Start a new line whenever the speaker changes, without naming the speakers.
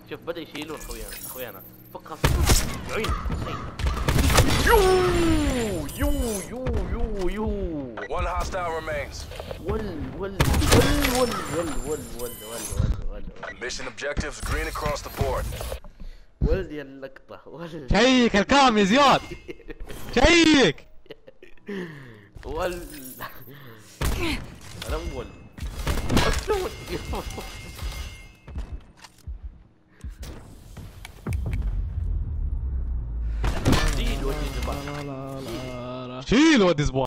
شوف بدأ يشيلون اخويانا فكها عين يو
One hostile remains.
ول
Mission objectives green across the board.
ولد يا اللقطة ول
شيك الكام يا زياد. شيك.
انا مول شيل ودي زبالة
شيل ودي زبون.